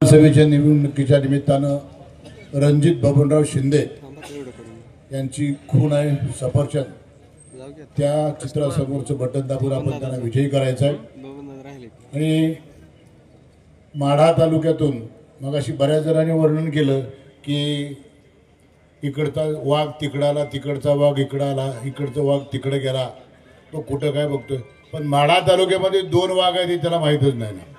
विधानसभेच्या निवडणुकीच्या निमित्तानं रणजित बबनराव शिंदे यांची खून आहे सफरचंद त्या चित्रासमोरचं बटन दाबून आपण त्यांना विजयी करायचं आहे। आणि माढा तालुक्यातून मगाशी बऱ्याच जणांनी वर्णन केलं की इकडचा वाघ तिकडं आला, तिकडचा वाघ इकडं आला, इकडचा वाघ तिकडे गेला, तो कुठं काय बघतोय। पण माढा तालुक्यामध्ये 2 वाघ आहेत हे त्याला माहीतच नाही ना,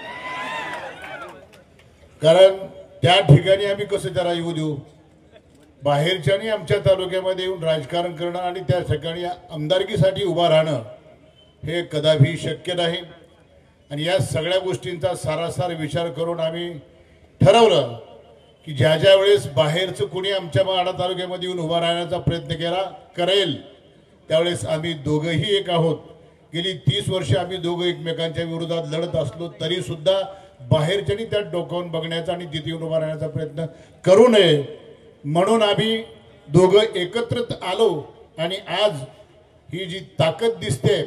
कारण त्या ठिकाणी आम्ही कसं त्याला येऊ देऊ। बाहेरच्यानी आमच्या तालुक्यामध्ये येऊन राजकारण करणं आणि त्या ठिकाणी आमदारकीसाठी उभा राहणं हे कदापि शक्य नाही। आणि या सगळ्या गोष्टींचा सारासार विचार करून आम्ही ठरवलं की ज्या ज्या वेळेस बाहेरचं कोणी आमच्या माढा तालुक्यामध्ये येऊन उभा राहण्याचा प्रयत्न करेल त्यावेळेस आम्ही दोघंही एक आहोत। गेली 30 वर्ष आम्ही दोघं एकमेकांच्या विरोधात लढत असलो तरी सुद्धा बाहेरच्यानी त्यात डोकावून बघण्याचा आणि तिथे येऊन उभा राहण्याचा प्रयत्न करू नये म्हणून आम्ही दोघं एकत्रित आलो। आणि आज ही जी ताकद दिसते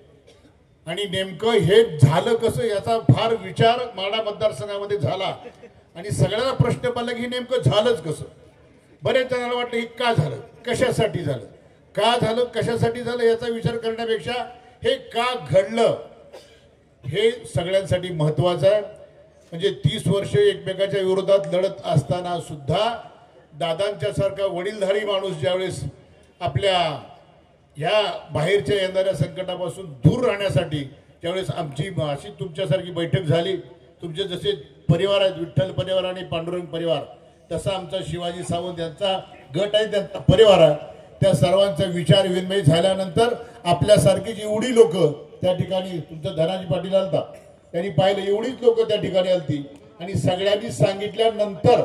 आणि नेमकं हे झालं कसं याचा फार विचार माढा मतदारसंघामध्ये झाला आणि सगळ्यांना प्रश्न पडला की नेमकं झालंच कसं। बरेच जणांना वाटलं हे का झालं, कशासाठी झालं, का झालं, कशासाठी झालं याचा विचार करण्यापेक्षा हे का घडलं हे सगळ्यांसाठी महत्त्वाचं आहे। म्हणजे 30 वर्ष एकमेकाच्या विरोधात लढत असताना सुद्धा दादांच्या सारखा वडीलधारी माणूस ज्यावेळेस आपल्या या बाहेरच्या येणाऱ्या संकटापासून दूर राहण्यासाठी त्यावेळेस आमची अशी तुमच्यासारखी बैठक झाली। तुमचे जसे परिवार आहेत, विठ्ठल परिवार आणि पांडुरंग परिवार, तसा आमचा शिवाजी सावंत यांचा गट आहे, त्यांचा परिवार आहे, त्या सर्वांचा विचार विनिमय झाल्यानंतर आपल्यासारखीच एवढी लोक त्या ठिकाणी, तुमचं धनाजी पाटील आलता त्यांनी पाहिलं, एवढीच लोक त्या ठिकाणी आलती आणि सगळ्यांनी सांगितल्यानंतर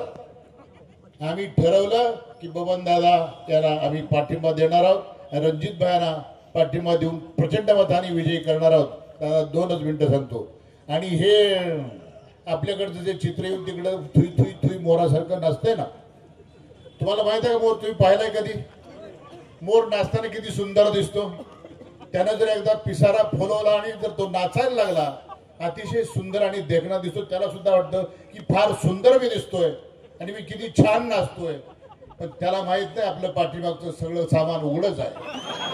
आम्ही ठरवलं की बबन दादा याला आम्ही पाठिंबा देणार आहोत, रणजित भाईंना पाठिंबा देऊन प्रचंड मताने विजयी करणार आहोत। दादा 2च मिनिटं सांगतो। आणि हे आपल्याकडचं जे चित्र येऊन तिकडं थुई थुई थुई मोरासारखं नसतंय ना, तुम्हाला माहित आहे का मोर? तुम्ही पाहिलाय कधी मोर नाचताना किती सुंदर दिसतो? त्यानं जर एकदा पिसारा फुलवला आणि जर तो नाचायला लागला अतिशय सुंदर आणि देखणा दिसतो, त्याला सुद्धा वाटतं की फार सुंदर मी दिसतोय आणि मी किती छान नाचतोय, पण त्याला माहित नाही आपलं पाठीमागचं सगळं सामान उघडच आहे।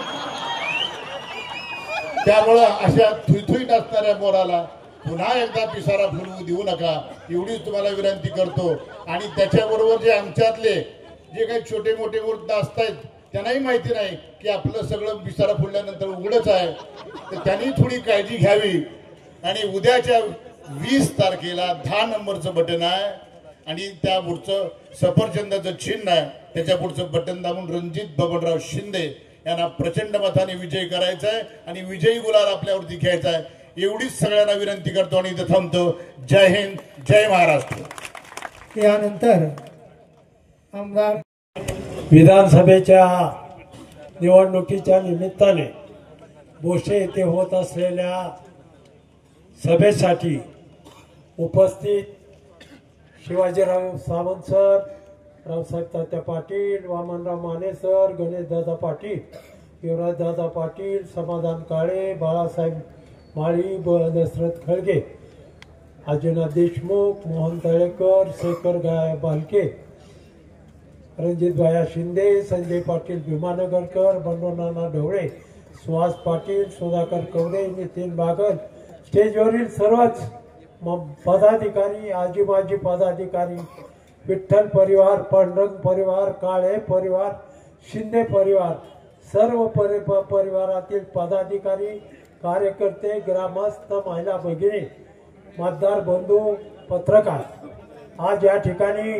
त्यामुळं अशा थुईथुई नाचणाऱ्या मोराला पुन्हा एकदा पिसारा फुलवू देऊ नका एवढीच तुम्हाला विनंती करतो। आणि त्याच्याबरोबर जे आमच्यातले जे काही छोटे मोठे मूर्त नाचतायत त्यांनाही माहिती नाही की आपलं सगळं पिसारा फुलल्यानंतर उघडच आहे, तर त्यांनी थोडी काळजी घ्यावी। आणि उद्याच्या 20 तारखेला 10 नंबरचं बटन आहे आणि त्या पुढचं सफरचंदाचं चिन्ह आहे, त्याच्या पुढचं बटन दाबून रणजित बबनराव शिंदे यांना प्रचंड मताने विजयी करायचा आहे आणि विजयी गुलाल आपल्यावरती घ्यायचा आहे एवढीच सगळ्यांना विनंती करतो आणि इथं थांबतो। जय हिंद, जय महाराष्ट्र। यानंतर आमदार विधानसभेच्या निवडणुकीच्या निमित्ताने बोशे येथे होत असलेल्या सभेसाठी उपस्थित शिवाजीराव सावंत सर, रावसाहेब तात्या पाटील, वामनराव माने सर, गणेशदादा पाटील, युवराजदादा पाटील, समाधान काळे, बाळासाहेब माळी, दशरथ खळगे, अजिनाथ देशमुख, मोहन तळेकर, शेखर बालके, रणजित भाया शिंदे, संजय पाटील भीमानगरकर, बंडोनाना ढवळे, सुहास पाटील, सुधाकर कवडे, नितीन बागल, स्टेजवरील सर्वच पदाधिकारी, आजी माजी पदाधिकारी, विठ्ठल परिवार, पांडुरंग परिवार, काळे परिवार, शिंदे परिवार, सर्व परिवारातील पदाधिकारी, कार्यकर्ते, ग्रामस्थ, महिला भगिनी, मतदार बंधू, पत्रकार, आज या ठिकाणी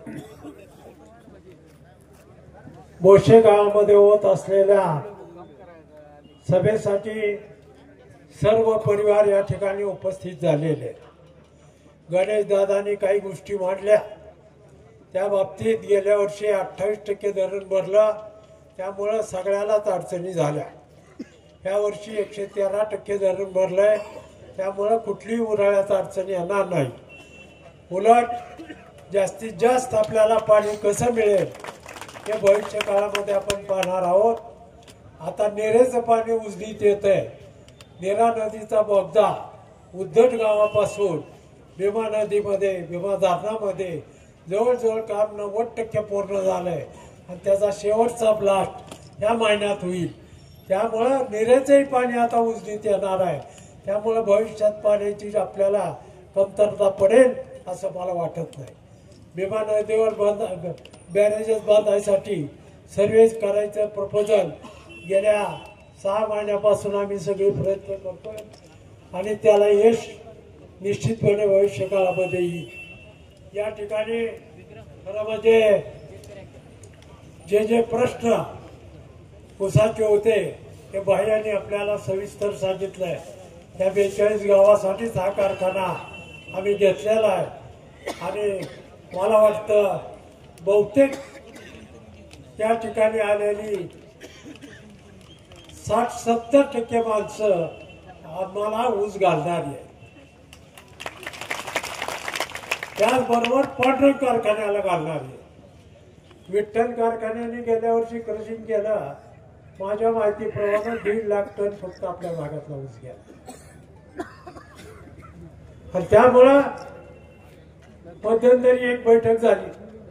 बोशे गावामध्ये होत असलेल्या सभेसाठी सर्व परिवार या ठिकाणी उपस्थित झालेले। गणेश दादांनी काही गोष्टी मांडल्या, त्या बाबतीत गेल्या वर्षी 28% धरण भरलं, त्यामुळं सगळ्यालाच अडचणी झाल्या। या वर्षी 113% धरण भरलंय, त्यामुळं कुठलीही उन्हाळ्यात अडचणी येणार नाही। उलट जास्तीत जास्त आपल्याला पाणी कसं मिळेल हे भविष्य काळामध्ये आपण पाहणार आहोत। आता नेरेचं पाणी उजनीत येतंय, नेरा नदीचा बोगदा उद्धट गावापासून भीमा नदीमध्ये भीमा धरणामध्ये जवळजवळ काम 90% पूर्ण झालंय आणि त्याचा शेवटचा ब्लास्ट या महिन्यात होईल. त्यामुळं निरेचंही पाणी आता उजनीत येणार आहे. त्यामुळं भविष्यात पाण्याची आपल्याला कमतरता पडेल असं मला वाटत नाही. भीमा नदीवर बॅरेजेस बांधायसाठी सर्व्हेज करायचं प्रपोजल गेल्या 6 महिन्यापासून आम्ही सगळे प्रयत्न करतोय आणि त्याला यश निश्चितपणे भविष्य काळामध्ये येईल. या ठिकाणी खरं म्हणजे जे प्रश्न ऊसाचे होते ते बाह्यांनी आपल्याला सविस्तर सांगितलंय. त्या 42 गावासाठीच हा कारखाना आम्ही घेतलेला आहे आणि मला वाटतं बहुतेक त्या ठिकाणी आलेली 60-70% माणसं आम्हाला ऊस घालणारी आहे. त्याचबरोबर पांढरंग कारखान्याला घालणारी आहे. विठ्ठल कारखान्याने गेल्या वर्षी क्रशिंग केलं. माझ्या माहितीप्रमाणे 1.5 लाख टन फक्त आपल्या भागातला ऊस गेला. आणि त्यामुळं मध्यंतरी एक बैठक झाली.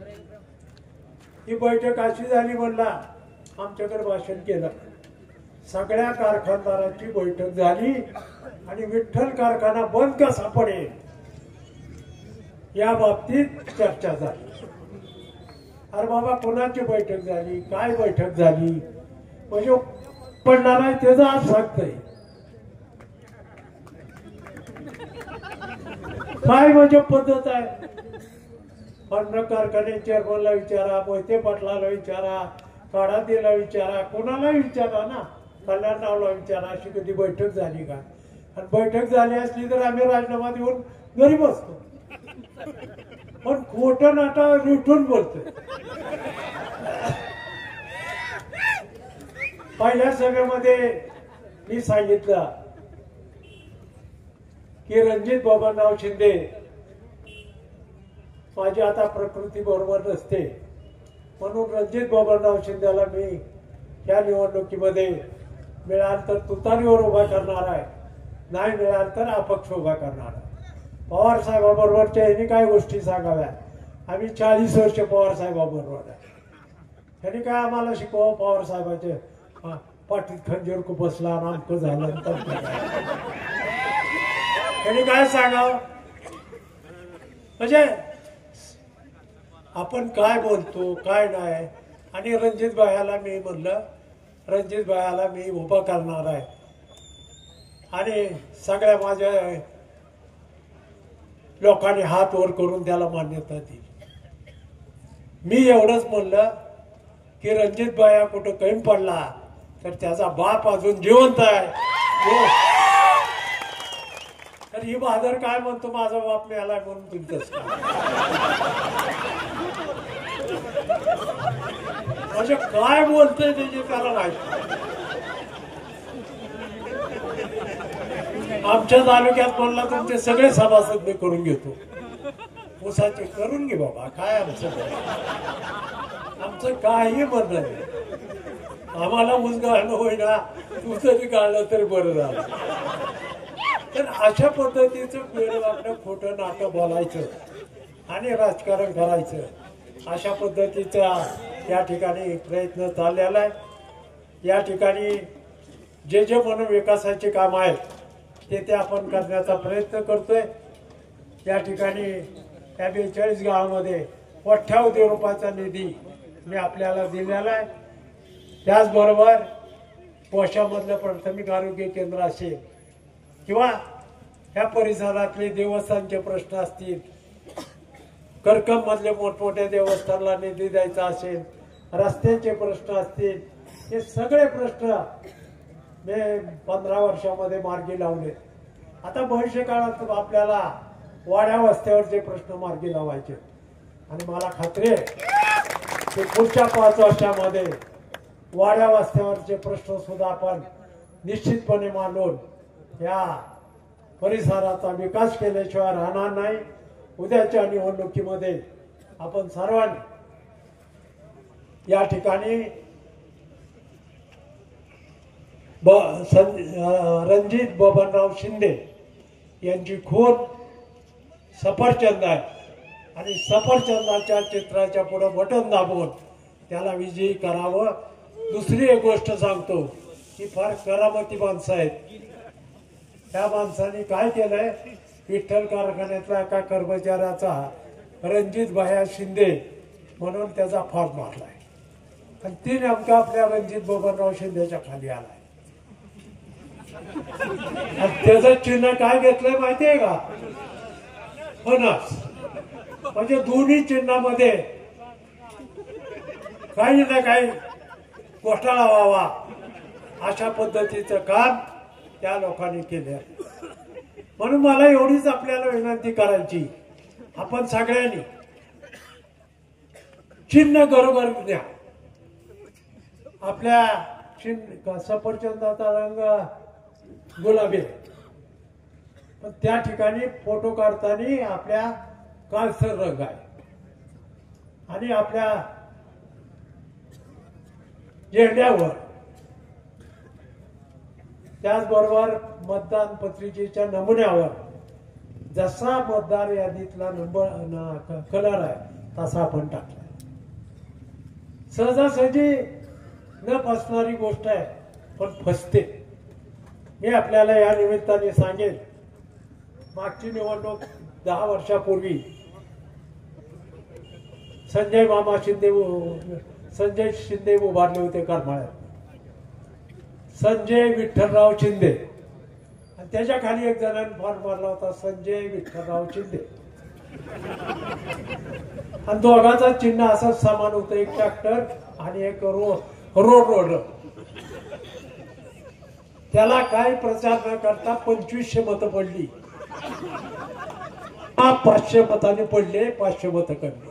ही बैठक अशी झाली म्हणला आमच्याकडे भाषण केलं. सगळ्या कारखानदारांची बैठक झाली आणि विठ्ठल कारखाना बंद कसा पडेल या बाबतीत चर्चा झाली. अरे बाबा कोणाची बैठक झाली, काय बैठक झाली, म्हणजे पडणार आहे त्याचा आज सांगतंय. काय म्हणजे पद्धत आहे. अन्न कारखाने चेअरमनला विचारा, मोहिते पाटलाला विचारा, काळादेला विचारा, कोणाला विचारा ना, कल्याणरावला विचारा. अशी कधी बैठक झाली का? आणि बैठक झाली असली तर आम्ही राजीनामा देऊन घरी बसतो. पण खोटं नाटा रुठून बोलतोय. पहिल्या सभेमध्ये मी सांगितलं की रणजित बबनराव शिंदे माझी आता प्रकृती बरोबर नसते म्हणून रणजित बबनराव शिंदेला मी या निवडणुकीमध्ये मिळाल तर तुतारीवर उभा करणार आहे, नाही मिळाल तर अपक्ष उभा करणार आहे. पवार साहेबाबरोबरच्या यांनी काय गोष्टी सांगाव्या. आम्ही 40 वर्ष पवार साहेबाबरोबर आहे. त्यांनी काय आम्हाला शिकवा. पवार साहेबाचे पाठीत खंजीर खुपसला नामकं झालं तर त्यांनी काय सांगावं. म्हणजे आपण काय बोलतो काय नाही. आणि रणजित भायाला मी म्हणलं रणजित भायाला मी उभा करणार आहे आणि सगळ्या माझ्या लोकांनी हात वर करून त्याला मान्यता दिली. मी एवढंच म्हणलं की रणजित भाया कुठं कमी पडला तर त्याचा बाप अजून जिवंत आहे. तर ही बहादर काय म्हणतो माझा बाप मिळालाय म्हणून तुमचंच म्हणजे काय बोलतोय त्याची त्याला माहिती. आमच्या तालुक्यात म्हणला तुमचे सगळे सभासद मी करून घेतो. ऊसाचे करून घे बाबा, काय आमचं काही म्हणणं नाही. आम्हाला ऊस गाळणं होईना, तू जरी गाळलं तरी बरं झालं. तर अशा पद्धतीचं वेळवाकडं खोटं नाटक बोलायचं आणि राजकारण करायचं, अशा पद्धतीचा या ठिकाणी प्रयत्न चाललेला आहे. या ठिकाणी जे म्हणून विकासाचे काम आहेत ते आपण करण्याचा प्रयत्न करतोय. या ठिकाणी या 42 गावामध्ये कोट्यावधी रुपयाचा निधी मी आपल्याला दिलेला आहे. त्याचबरोबर कोशामधलं प्राथमिक आरोग्य केंद्र असेल किंवा ह्या परिसरातले देवस्थानचे प्रश्न असतील, करकम मधले मोठमोठ्या देवस्थानला निधी द्यायचा असेल, रस्त्याचे प्रश्न असतील, हे सगळे प्रश्न मी 15 वर्षामध्ये मार्गी लावले. आता भविष्य काळात आपल्याला वाड्या वस्त्यावरचे प्रश्न मार्गी लावायचे आणि मला खात्री आहे की पुढच्या 5 वर्षामध्ये वाड्या वस्त्यावरचे प्रश्न सुद्धा आपण निश्चितपणे मांडून या परिसराचा विकास केल्याशिवाय राहणार नाही. उद्याच्या निवडणुकीमध्ये आपण सर्वांनी या ठिकाणी रणजित बबनराव शिंदे यांची खून सफरचंद आहे आणि सफरचंदाच्या चित्राच्या पुढे बटन दाबून त्याला विजयी करावं. दुसरी एक गोष्ट सांगतो की फार करामती माणसं आहेत. त्या माणसाने काय केलंय, विठ्ठल कारखान्यातल्या एका कर्मचाऱ्याचा रणजित भाया शिंदे म्हणून त्याचा फॉर्म मारलाय आणि ती नेमका आपल्या रणजित बबनराव शिंदेच्या खाली आलाय. आणि त्याचं चिन्ह काय घेतलंय माहितीये का, फणस. म्हणजे दोन्ही चिन्हामध्ये काही ना काही घोटाळा व्हावा अशा पद्धतीचं काम त्या लोकांनी केले. म्हणून मला एवढीच आपल्याला विनंती करायची, आपण सगळ्यांनी चिन्ह घरोघर द्या. आपल्या सफरचंदाचा रंग गुलाबी आहे, पण त्या ठिकाणी फोटो काढताना आपल्या काळसर रंग आहे आणि आपल्या झेंड्यावर त्याचबरोबर मतदान पत्रिकेच्या नमुन्यावर जसा मतदार यादीतला नंबर कलर आहे तसा आपण टाकला. सहजासहजी न फसणारी गोष्ट आहे, पण फसते. मी आपल्याला या निमित्ताने सांगेन, मागची निवडणूक 10 वर्षापूर्वी संजय शिंदे उभारले होते करमाळ्यात. संजय विठ्ठलराव शिंदे आणि त्याच्या खाली एक जणांनी फॉर्म मारला होता, संजय विठ्ठलराव शिंदे. आणि दोघांचं चिन्ह असंच समान होतं, एक ट्रॅक्टर आणि एक रोड. त्याला काय प्रचार न करता 2500 मतं पडली. 500 मतांनी पडले, 500 मतं कमी.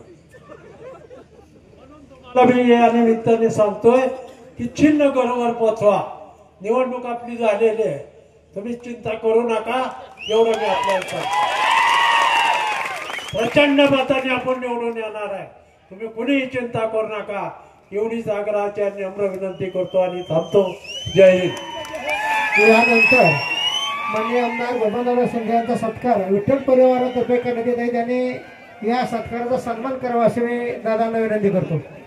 मी या निमित्ताने सांगतोय की चिन्ह घरोघर पोचवा. निवडणूक आपली झालेली आहे, तुम्ही चिंता करू नका, एवढं मी आपल्याला सांगतो. प्रचंड मताने आपण निवडून येणार आहे, तुम्ही कुणीही चिंता करू नका, एवढीच आग्रहाची आणि नम्र विनंती करतो आणि थांबतो. जय हिंद. यानंतर माननीय आमदार बबनराव शिंदे यांचा सत्कार विठ्ठल परिवारातर्फे करण्यात येत आहे. त्यांनी या सत्काराचा सन्मान करावा अशी मी दादांना विनंती करतो.